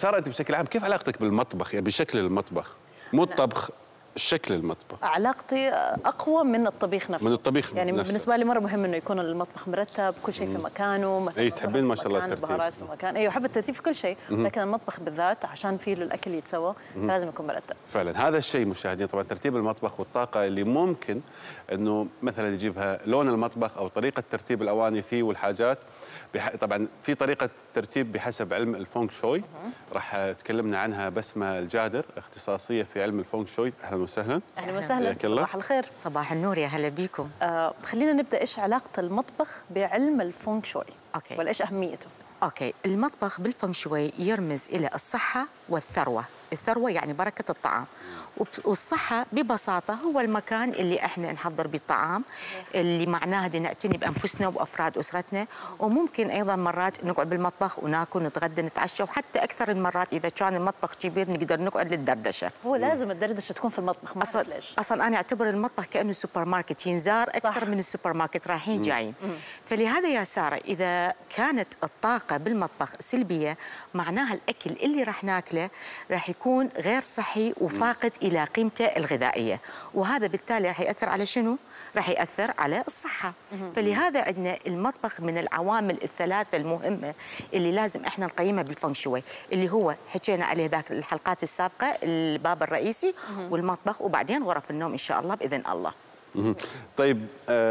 سارة، انت بشكل عام كيف علاقتك بالمطبخ؟ يعني بشكل المطبخ، مو الطبخ، شكل المطبخ. علاقتي اقوى من الطبيخ نفسه. من الطبيخ يعني نفسه. بالنسبه لي مره مهم انه يكون المطبخ مرتب، كل شيء في مكانه، مثلا اي تحبين ما شاء الله الترتيب، البهارات في مكان. ايوه احب الترتيب في كل شيء، لكن المطبخ بالذات عشان فيه الاكل يتسوى فلازم يكون مرتب. فعلا هذا الشيء مشاهدين، طبعا ترتيب المطبخ والطاقه اللي ممكن انه مثلا يجيبها لون المطبخ او طريقه ترتيب الاواني فيه والحاجات. طبعا في طريقه ترتيب بحسب علم الفونغ شوي، راح تكلمنا عنها بسمه الجادر، اختصاصيه في علم الفونغ شوي. اهلا وسهلا. اهلا وسهلا، صباح الخير. صباح النور، يا هلا بيكم. خلينا نبدا، ايش علاقه المطبخ بعلم الفونغ شوي؟ اوكي، ولا ايش اهميته؟ اوكي، المطبخ بالفونغ شوي يرمز الى الصحه والثروه. الثروه يعني بركه الطعام، والصحه ببساطه هو المكان اللي احنا نحضر به الطعام، اللي معناها بدنا نعتني بانفسنا وافراد اسرتنا، وممكن ايضا مرات نقعد بالمطبخ وناكل نتغدى نتعشى، وحتى اكثر المرات اذا كان المطبخ كبير نقدر نقعد للدردشه. هو لازم الدردشه تكون في المطبخ، ما اصلا ليش؟ اصلا انا اعتبر المطبخ كانه سوبر ماركت، ينزار اكثر صح. من السوبر ماركت، رايحين جايين. فلهذا يا ساره اذا كانت الطاقه بالمطبخ سلبيه، معناها الاكل اللي راح ناكله راح يكون غير صحي وفاقد الى قيمته الغذائيه، وهذا بالتالي راح ياثر على شنو؟ راح ياثر على الصحه. فلهذا عندنا المطبخ من العوامل الثلاثه المهمه اللي لازم احنا نقيمها بالفونغ شوي، اللي هو حكينا عليه ذاك الحلقات السابقه، الباب الرئيسي والمطبخ، وبعدين غرف النوم ان شاء الله باذن الله. طيب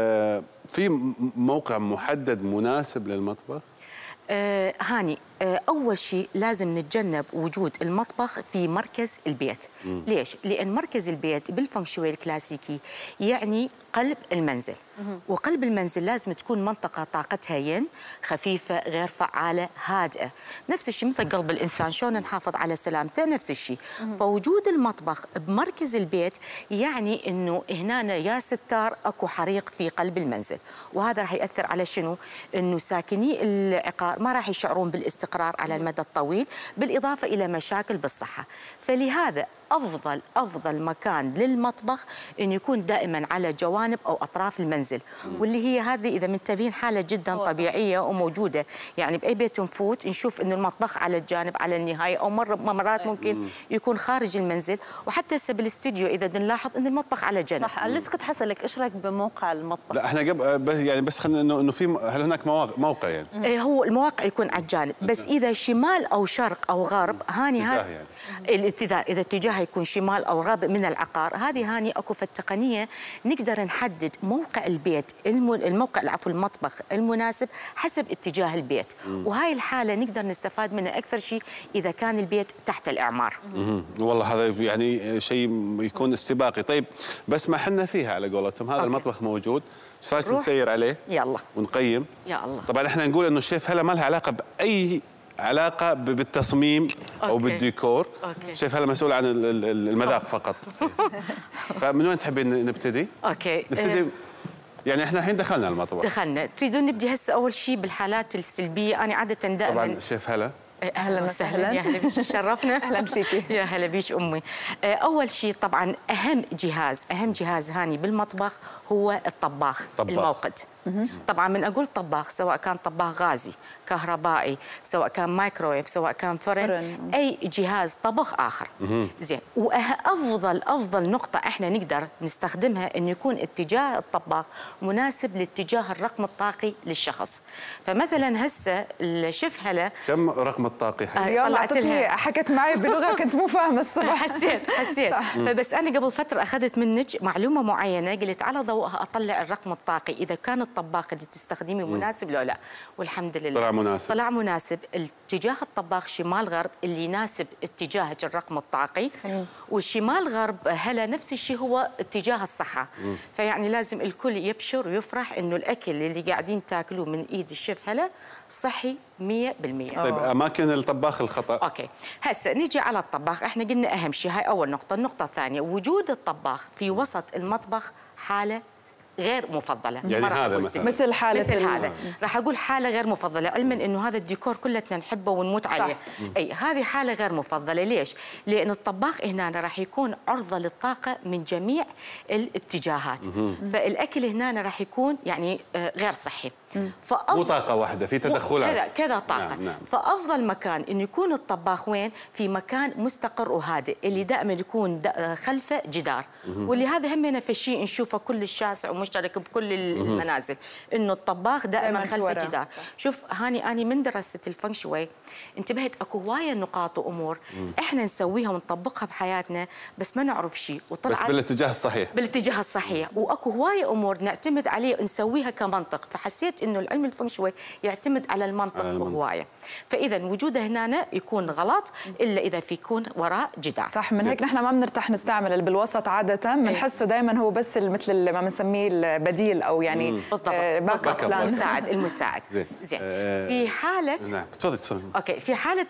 في موقع محدد مناسب للمطبخ؟ هاني، أول شيء لازم نتجنب وجود المطبخ في مركز البيت. ليش؟ لأن مركز البيت بالفونغ شوي الكلاسيكي يعني قلب المنزل، وقلب المنزل لازم تكون منطقة طاقتها ين، خفيفة، غير فعالة، هادئة. نفس الشيء مثل قلب الإنسان، شلون نحافظ على سلامته، نفس الشيء. فوجود المطبخ بمركز البيت يعني إنه هنا يا ستار أكو حريق في قلب المنزل، وهذا راح يأثر على شنو؟ إنه ساكني العقار ما راح يشعرون بالاستقرار على المدى الطويل، بالإضافة إلى مشاكل بالصحة. فلهذا أفضل مكان للمطبخ أن يكون دائما على جوانب أو أطراف المنزل، واللي هي هذه إذا منتبهين حالة جدا طبيعية وموجودة. يعني بأي بيت نفوت نشوف أنه المطبخ على الجانب، على النهاية، أو مرات ممكن يكون خارج المنزل، وحتى هسه بالاستديو إذا نلاحظ أن المطبخ على جنب. صح، لسه كنت حسألك إيش رأيك بموقع المطبخ؟ لا احنا بس خلينا انه في، هل هناك موقع يعني؟ هو المواقع يكون على الجانب، بس إذا شمال أو شرق أو غرب، هاني هذا يعني. الاتجاه، إذا اتجاه يكون شمال أو غرب من العقار، هذه هاني أكو في التقنية نقدر نحدد موقع البيت، المطبخ المناسب حسب اتجاه البيت. وهاي الحالة نقدر نستفاد منها أكثر شيء إذا كان البيت تحت الإعمار. والله هذا يعني شيء يكون استباقي. طيب بس ما حنا فيها على قولتهم، هذا المطبخ موجود، ايش رايك نسير عليه؟ يلا ونقيم. يا الله. طبعا احنا نقول انه الشيف هلا ما لها علاقه باي علاقه بالتصميم او بالديكور. شيف هلا مسؤول عن المذاق فقط. فمن وين تحبين نبتدي؟ اوكي، نبتدي. يعني احنا الحين دخلنا المطبخ. دخلنا، تريدون نبدي هسه اول شيء بالحالات السلبيه؟ انا عاده دائما طبعا شيف هلا. اهلا وسهلا، يا هلا بيش، شرفنا. اهلا فيكي. يا هلا بيش امي. اول شيء طبعا اهم جهاز هاني بالمطبخ هو الطباخ. الموقد. طبعا من اقول طباخ، سواء كان طباخ غازي، كهربائي، سواء كان مايكرويف، سواء كان فرن، اي جهاز طبخ اخر. زين، وافضل نقطه احنا نقدر نستخدمها انه يكون اتجاه الطباخ مناسب لاتجاه الرقم الطاقي للشخص. فمثلا هسه الشيف هلا كم رقم الطاقي؟ يلا اعطتني، حكت معي بلغه كنت مو فاهمه الصبح. حسيت فبس انا قبل فتره اخذت منك معلومه معينه، قلت على ضوءها اطلع الرقم الطاقي اذا كان الطباخ اللي تستخدميه مناسب لو لا، والحمد لله طلع مناسب. اتجاه الطباخ شمال غرب اللي يناسب اتجاهك الرقم الطاقي، والشمال غرب هلا نفس الشيء هو اتجاه الصحه. فيعني لازم الكل يبشر ويفرح انه الاكل اللي قاعدين تاكلوه من ايد الشيف هلا صحي 100%. طيب اماكن الطباخ الخطا. اوكي، هسه نيجي على الطباخ. احنا قلنا اهم شيء، هاي اول نقطه. النقطه الثانيه، وجود الطباخ في وسط المطبخ حاله غير مفضله. يعني ما راح هذا أقول مثلاً. مثل حالة مثل هذا راح اقول حاله غير مفضله، علما انه هذا الديكور كلتنا نحبه ونموت عليه. اي هذه حاله غير مفضله. ليش؟ لان الطباخ هنا راح يكون عرضه للطاقه من جميع الاتجاهات، فالاكل هنا راح يكون يعني غير صحي. مو طاقه واحده، في تدخلات كذا طاقه. نعم. فافضل مكان انه يكون الطباخ وين؟ في مكان مستقر وهادئ، اللي دائما يكون خلفه جدار، واللي هذا همنا في شيء نشوفه كل الشاسع ومشترك بكل المنازل، انه الطباخ دائما خلفه جدار. شوف هاني، اني من دراسه الفeng shui انتبهت اكو هوايه نقاط وامور احنا نسويها ونطبقها بحياتنا بس ما نعرف شيء، وطلعت بس بالاتجاه الصحيح. بالاتجاه الصحيح، واكو هوايه امور نعتمد عليه نسويها كمنطق، فحسيت انه العلم الفeng shui يعتمد على المنطق هوايه. فاذا وجوده هنا يكون غلط الا اذا في يكون وراء جدار. صح. من هيك نحن ما بنرتاح نستعمل اللي بالوسط عاده، بنحسه دائما هو بس مثل ما بنسميه البديل او يعني بالضبط المساعد. زين. في حاله نعم تفضل. اوكي، في حاله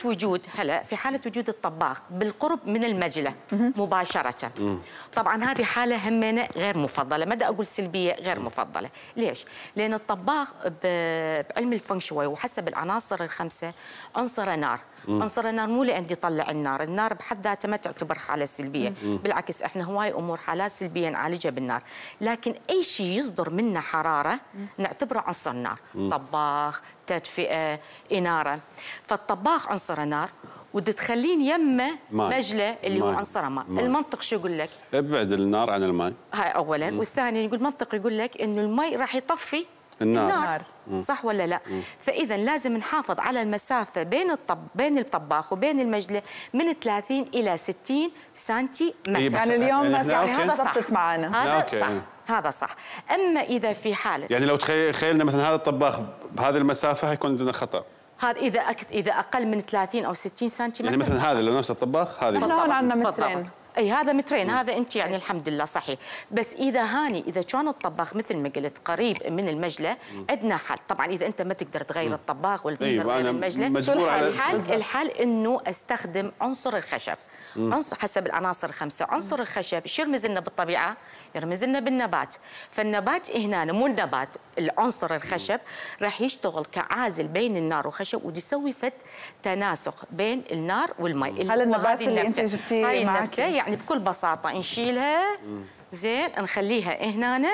وجود الطباخ بالقرب من المجله مباشره، طبعا هذه حاله همنا غير مفضله، ما بدي اقول سلبيه، غير مفضله. ليش؟ لان الطباخ بعلم الفeng shui وحسب العناصر الخمسه عنصر نار. عنصر النار مو لأن يطلع النار بحد ذاتها ما تعتبر حالة سلبية، بالعكس احنا هواي امور حالات سلبية نعالجها بالنار، لكن اي شيء يصدر منه حرارة نعتبره عنصر نار. طباخ، تدفئة، إنارة. فالطباخ عنصر نار، وتخلين يمه مجله اللي هو عنصر ماء. المنطق شو يقول لك؟ ابعد النار عن الماء، هاي اولا. والثاني يقول المنطق يقول لك انه الماء راح يطفي النار. صح ولا لا؟ فاذا لازم نحافظ على المسافه بين الطباخ وبين المجله من 30 الى 60 سنتي متر. يعني اليوم هذا صح معنا. هذا صح. هذا صح. اما اذا في حاله يعني لو تخيلنا مثلا هذا الطباخ بهذه المسافه حيكون عندنا خطا. هذا اذا اقل من 30 او 60 سنتي يعني مثلا هذا لو نفس الطباخ هذه احنا هون عندنا مترين. اي هذا مترين، هذا انت يعني الحمد لله صحيح. بس اذا كان الطباخ مثل ما قلت قريب من المجله عندنا حل. طبعا اذا انت ما تقدر تغير الطباخ ولا تقدر تغير المجله، الحل انه استخدم عنصر الخشب. عنصر حسب العناصر الخمسه. عنصر الخشب شو يرمز لنا بالطبيعه؟ يرمز لنا بالنبات. فالنبات هنا مو النبات، العنصر الخشب راح يشتغل كعازل بين النار والخشب ويسوي تناسق بين النار والماء. هل النبات اللي انت جبتيه هاي النبته يعني بكل بساطه نشيلها زين نخليها هنا.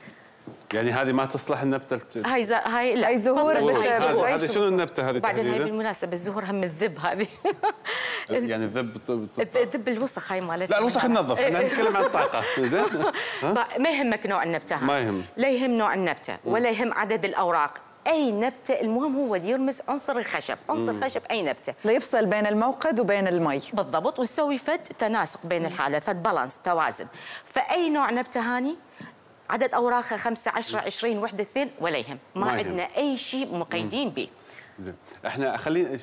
يعني هذه ما تصلح النبته هاي لا، هاي زهور. هذه شنو النبته هذه بعدين هاي بالمناسبه الزهور هم الذب هذه يعني الذب الوسخ هاي مالتها. لا الوسخ ننظف، احنا نتكلم عن الطاقه. زين ما يهمك نوع النبته، ما يهم، لا يهم نوع النبته ولا يهم عدد الاوراق. اي نبته المهم هو يرمز عنصر الخشب. عنصر الخشب اي نبته ليفصل بين الموقد وبين المي بالضبط، ونسوي تناسق بين الحالة، بالانس، توازن. فاي نوع نبته هاني عدد اوراقها 5 10 20 وحده 2 ولا يهم، ما عندنا اي شيء مقيدين به. زين احنا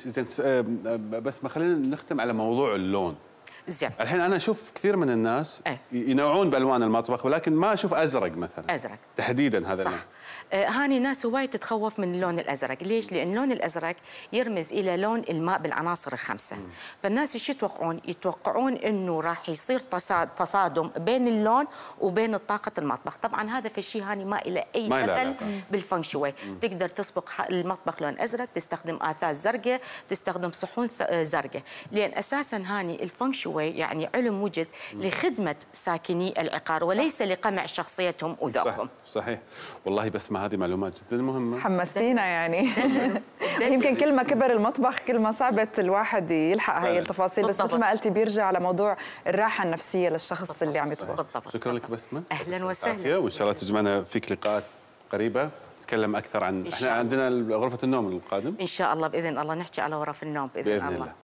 بس ما خلينا نختم على موضوع اللون. زين الحين انا اشوف كثير من الناس ينوعون بالوان المطبخ، ولكن ما اشوف ازرق مثلا. ازرق تحديدا هذا صح. هاني ناس هواي تتخوف من اللون الازرق. ليش؟ لان اللون الازرق يرمز الى لون الماء بالعناصر الخمسه. فالناس ايش يتوقعون؟ يتوقعون انه راح يصير تصادم بين اللون وبين طاقه المطبخ. طبعا هذا في الشيء هاني ما له اي دخل بالفeng shui. تقدر تسبق المطبخ لون ازرق، تستخدم اثاث زرقاء، تستخدم صحون زرقاء، لان اساسا هاني الفeng shui يعني علم وجد لخدمه ساكني العقار وليس لقمع شخصيتهم وذوقهم. صحيح والله. بس ما هذه معلومات جدا مهمه، حمستينا يعني. يمكن كل ما كبر المطبخ كل ما صعبت الواحد يلحق هاي التفاصيل، بس مثل ما قلتي بيرجع على موضوع الراحه النفسيه للشخص اللي عم يطبخ. بالضبط. شكرا لك بسمه، اهلا وسهلا، وان شاء الله تجمعنا فيك لقاءات قريبه نتكلم اكثر عن احنا عندنا غرفه النوم القادم ان شاء الله باذن الله نحكي على غرف النوم باذن الله.